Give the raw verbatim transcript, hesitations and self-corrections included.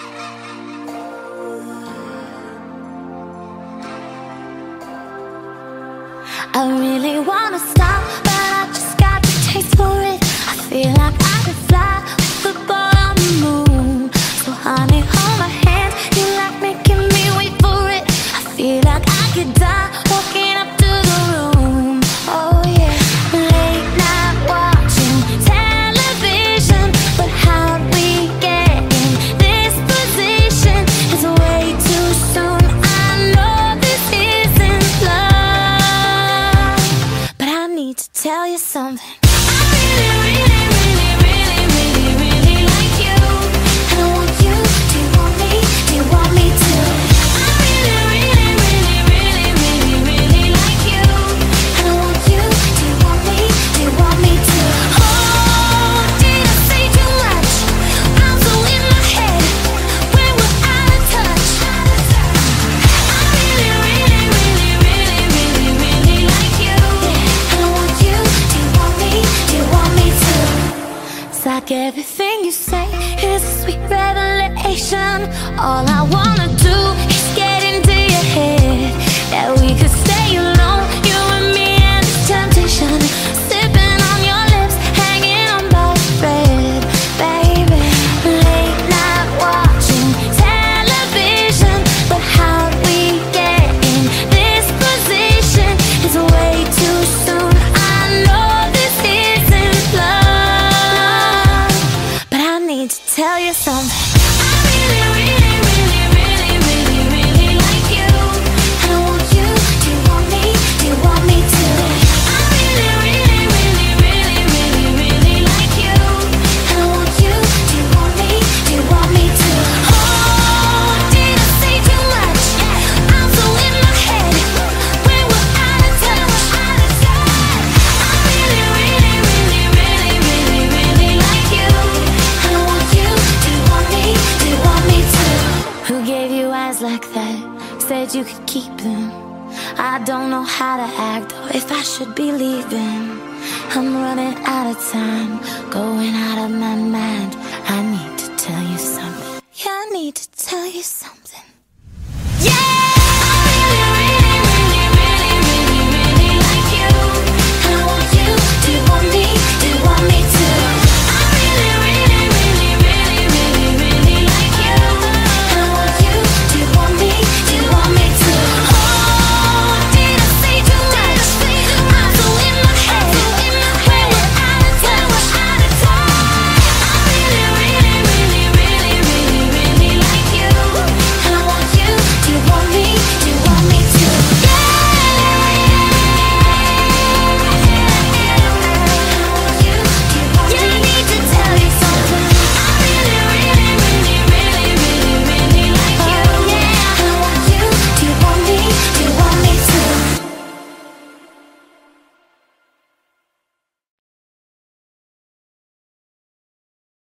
I really wanna stop, but I just got the taste for it. I feel like I could fly with the ball on the moon. So honey, hold my hand, you like making me wait for it. I feel like I could die walking up to the room. Oh yeah, late night watching television, but how'd we get in this position? It's way too soon, I know this isn't love, but I need to tell you something. I really, really, really, really, really, really like you, and I want you. Do you want me? Do you want me to? I really, really, really, really, really, really like you, and I want you. Do you want me? Do you want me to? Oh, did I say too much? I'm so in my head when we're out of touch. I really, really, really, really, really, really like you, and I want you. Do you want me? Do you want me to? It's like everything you say is a sweet revelation. All I wanna do is get into your head, that we could stay alone, you and me and this temptation, sipping on your lips, hanging on by a thread, baby. Late night watching television, but how'd we get in this position? It's way too soon, I know this isn't love, but I need to tell you something. I really, really, really, really, really, really like you, and I want you. Do you want me? Do you want me to? I really, really, really, really, really, really like you, and I want you. Do you want me? Do you want me to? Oh, did I say too much? I'm so in my head when we're out of touch. I really, really, really, really, really, really like you, and I want you. Do you want me? Do you want me to? Who gave you eyes like that? Said you could keep them. I don't know how to act or if I should be leaving. I'm running out of time, going out of my mind. I need to tell you something. Yeah, I need to tell you something.